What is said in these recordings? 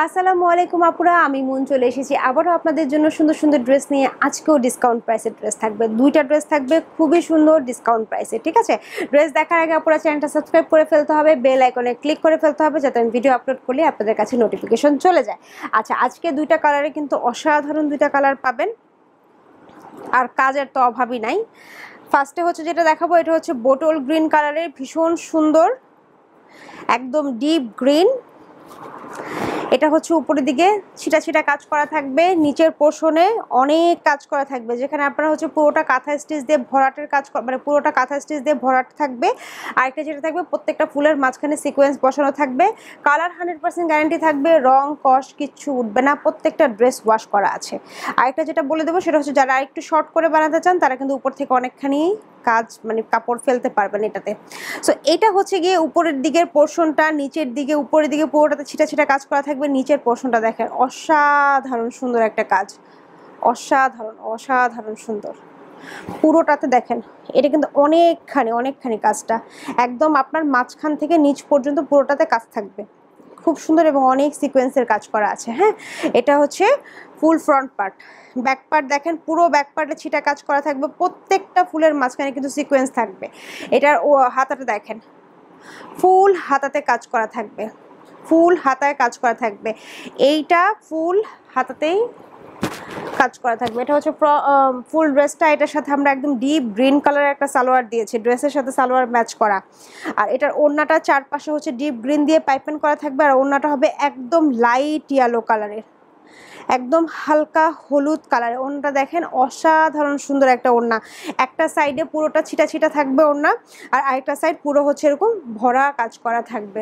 আসসালামু আলাইকুম আপুরা, আমি মুন চলে এসেছি আবারও আপনাদের জন্য সুন্দর সুন্দর ড্রেস নিয়ে। আজকেও ডিসকাউন্ট প্রাইসের ড্রেস থাকবে, দুইটা ড্রেস থাকবে খুবই সুন্দর ডিসকাউন্ট প্রাইসে। ঠিক আছে, ড্রেস দেখার আগে আপুরা চ্যানেলটা সাবস্ক্রাইব করে ফেলতে হবে, বেল আইকনে ক্লিক করে ফেলতে হবে যাতে আমি ভিডিও আপলোড করলে আপনাদের কাছে নোটিফিকেশন চলে যায়। আচ্ছা, আজকে দুইটা কালারে কিন্তু অসাধারণ দুইটা কালার পাবেন, আর কাজের তো অভাবই নাই। ফার্স্টে হচ্ছে যেটা দেখাবো, এটা হচ্ছে বোটল গ্রিন কালারের, ভীষণ সুন্দর, একদম ডিপ গ্রিন। এটা হচ্ছে উপরের দিকে ছিটা ছিটা কাজ করা থাকবে, নিচের পোর্শনে অনেক কাজ করা থাকবে, যেখানে আপনারা হচ্ছে পুরোটা কাঁথা স্টিচ দিয়ে ভরাটের কাজ, মানে পুরোটা কাঁথা স্টিচ দিয়ে ভরাট থাকবে। আরেকটা যেটা থাকবে, প্রত্যেকটা ফুলের মাঝখানে সিকোয়েন্স বসানো থাকবে। কালার 100% গ্যারান্টি থাকবে, রং কস কিচ্ছু উঠবে না, প্রত্যেকটা ড্রেস ওয়াশ করা আছে। আরেকটা যেটা বলে দেবো সেটা হচ্ছে, যারা একটু শর্ট করে বানাতে চান তারা কিন্তু উপর থেকে অনেকখানি কাজ, মানে কাপড় ফেলতে পারবেন এটাতে। সো এটা হচ্ছে গিয়ে উপরের দিকের পোর্শনটা, নিচের দিকে উপরের দিকে পুরোটাতে ছিটা ছিটা কাজ করা থাকবে। নিচের পোর্শনটা দেখেন, অসাধারণ সুন্দর একটা কাজ, অসাধারণ অসাধারণ সুন্দর পুরোটাতে দেখেন। এটা কিন্তু অনেকখানি কাজটা একদম আপনার মাঝখান থেকে নিচ পর্যন্ত পুরোটাতে কাজ থাকবে, খুব সুন্দর এবং অনেক সিকোয়েন্সের কাজ করা আছে। হ্যাঁ, এটা হচ্ছে full front part. Back part দেখেন, পুরো ব্যাক পার্টে ছিটা কাজ করা থাকবে, প্রত্যেকটা ফুলের মাঝখানে কিন্তু সিকোয়েন্স থাকবে। এটার হাতাটা দেখেন, ফুল হাতাতে কাজ করা থাকবে, ফুল হাতায় কাজ করা থাকবে, এইটা ফুল হাতাতেই কাজ করা থাকবে। এটা হচ্ছে ফুল ড্রেসটা, এটার সাথে আমরা একদম ডিপ গ্রিন কালারের একটা সালোয়ার দিয়েছি, ড্রেসের সাথে সালোয়ার ম্যাচ করা। আর এটার ওড়নাটা চারপাশে হচ্ছে ডিপ গ্রিন দিয়ে পাইপেন করা থাকবে, আর ওড়নাটা হবে একদম লাইট ইয়েলো কালারের, একদম হালকা হলুদ কালারের। ওড়নাটা দেখেন, অসাধারণ সুন্দর একটা ওড়না। একটা সাইডে পুরোটা ছিটা ছিটা থাকবে ওড়না, আর আরেকটা সাইড পুরো হচ্ছে এরকম ভরা কাজ করা থাকবে।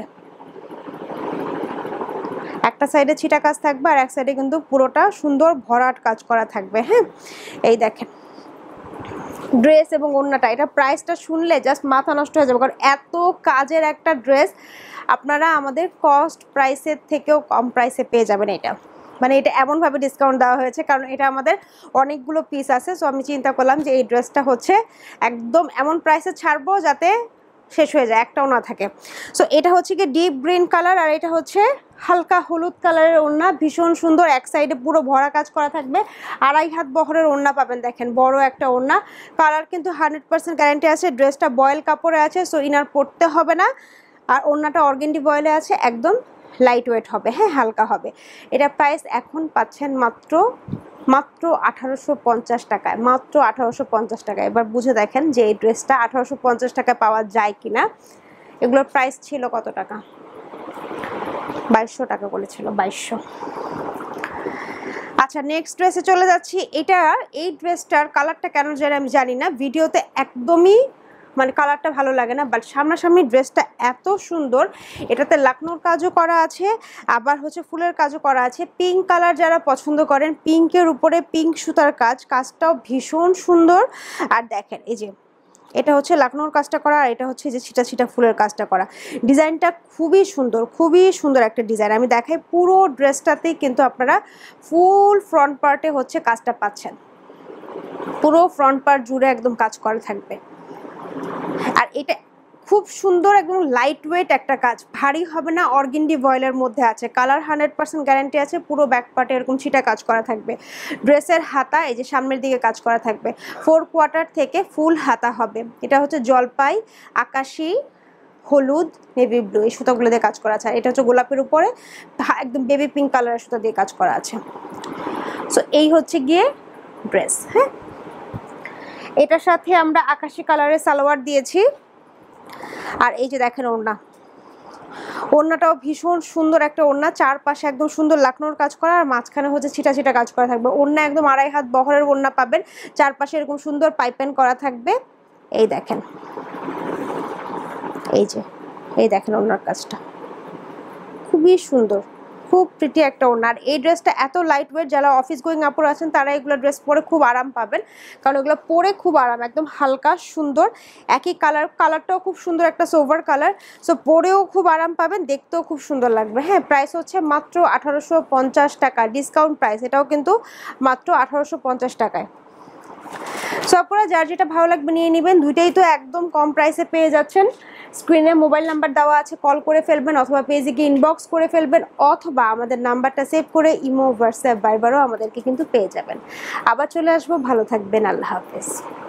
একটা সাইডে ছিটা কাজ থাকবে আর এক সাইডে কিন্তু পুরোটা সুন্দর ভরাট কাজ করা থাকবে। হ্যাঁ, এই দেখেন ড্রেস এবং ওড়নাটা। এটা প্রাইসটা শুনলে জাস্ট মাথা নষ্ট হয়ে যাবে, কারণ এত কাজের একটা ড্রেস আপনারা আমাদের কস্ট প্রাইসের থেকেও কম প্রাইসে পেয়ে যাবেন। এটা মানে এটা এমনভাবে ডিসকাউন্ট দেওয়া হয়েছে কারণ এটা আমাদের অনেকগুলো পিস আছে। সো আমি চিন্তা করলাম যে এই ড্রেসটা হচ্ছে একদম এমন প্রাইসে ছাড়বো যাতে শেষ হয়ে যায়, একটাও না থাকে। সো এটা হচ্ছে কি ডিপ গ্রিন কালার, আর এটা হচ্ছে হালকা হলুদ কালারের ওড়না, ভীষণ সুন্দর। এক সাইডে পুরো ভরা কাজ করা থাকবে, 2.5 হাত বহরের ওড়না পাবেন, দেখেন বড় একটা ওড়না। কালার কিন্তু 100% গ্যারান্টি আছে। ড্রেসটা বয়েল কাপড়ে আছে, সো ইনার পরতে হবে না। আর ওড়নাটা অর্গেন্ডি বয়েলে আছে, একদম লাইট ওয়েট হবে, হ্যাঁ হালকা হবে। এটা প্রাইস এখন পাচ্ছেন মাত্র 1850 টাকায়, মাত্র 1850 টাকায়। এবার বুঝে দেখেন যে এই ড্রেসটা 1850 টাকায় পাওয়া যায় কিনা। এগুলোর প্রাইস ছিল কত টাকা? 2200 টাকা বলেছিল, 2200। আচ্ছা, নেক্সট ড্রেসে চলে যাচ্ছি। এই ড্রেসটার কালারটা কেন জানি আমি জানি না, ভিডিওতে একদমই মানে কালারটা ভালো লাগে না, বাট সামনাসামনি ড্রেসটা এত সুন্দর। এটাতে লাকনোর কাজও করা আছে, আবার হচ্ছে ফুলের কাজও করা আছে। পিঙ্ক কালার যারা পছন্দ করেন, পিঙ্কের উপরে পিঙ্ক সুতার কাজটাও ভীষণ সুন্দর। আর দেখেন এই যে এটা হচ্ছে লাকনোর কাজটা করা, আর এটা হচ্ছে যে ছিটা ছিটা ফুলের কাজটা করা। ডিজাইনটা খুবই সুন্দর একটা ডিজাইন। আমি দেখাই, পুরো ড্রেসটাতেই কিন্তু আপনারা ফুল ফ্রন্ট পার্টে হচ্ছে কাজটা পাচ্ছেন, পুরো ফ্রন্ট পার্ট জুড়ে একদম কাজ করা থাকবে। আর এটা খুব সুন্দর, একদম লাইট ওয়েট একটা কাজ, ভারী হবে না, অর্গেন্ডি ভয়েলের মধ্যে আছে। কালার 100% গ্যারান্টি আছে। পুরো ব্যাক পার্টে এরকম ছিটা কাজ করা থাকবে। ড্রেসের হাতা এই যে সামনের দিকে কাজ করা থাকবে, 4 কোয়ার্টার থেকে ফুল হাতা হবে। এটা হচ্ছে জলপাই, আকাশি, হলুদ, নেভি ব্লু, এই সুতাগুলো দিয়ে কাজ করা আছে। এটা হচ্ছে গোলাপের উপরে একদম বেবি পিঙ্ক কালারের সুতা দিয়ে কাজ করা আছে। সো এই হচ্ছে গিয়ে ড্রেস। হ্যাঁ, এটার সাথে আমরা আকাশি কালারের সালোয়ার দিয়েছি। আর এই যে দেখেন ওড়নাটাও ভীষণ সুন্দর একটা ওড়না, চারপাশে একদম সুন্দর লাকনোর কাজ করা, আর মাঝখানে হচ্ছে ছিটা ছিটা কাজ করা থাকবে। ওড়না একদম 2.5 হাত বহরের ওড়না পাবেন, চারপাশে এরকম সুন্দর পাইপেন করা থাকবে। এই দেখেন, এই দেখেন ওড়নার কাজটা খুবই সুন্দর, খুব প্রিটি একটা ওড়না। আর এই ড্রেসটা এত লাইট ওয়েট, যারা অফিস গোয়িং আপুর আছেন তারা এগুলো ড্রেস পরে খুব আরাম পাবেন, কারণ এগুলো পরে খুব আরাম, একদম হালকা সুন্দর। একই কালারটাও খুব সুন্দর, একটা সোভার কালার। সো পরেও খুব আরাম পাবেন, দেখতেও খুব সুন্দর লাগবে। হ্যাঁ, প্রাইস হচ্ছে মাত্র 1850 টাকা, ডিসকাউন্ট প্রাইস। এটাও কিন্তু মাত্র 1850 টাকায়। সো আপনারা যার যেটা ভালো লাগবে নিয়ে নেবেন, দুইটাই তো একদম কম প্রাইসে পেয়ে যাচ্ছেন। স্ক্রিনে মোবাইল নাম্বার দেওয়া আছে, কল করে ফেলবেন অথবা পেজে গিয়ে ইনবক্স করে ফেলবেন, অথবা আমাদের নাম্বারটা সেভ করে ইমো, হোয়াটসঅ্যাপ, ভাইবারও আমাদেরকে কিন্তু পেয়ে যাবেন। আবার চলে আসবো, ভালো থাকবেন, আল্লাহ হাফেজ।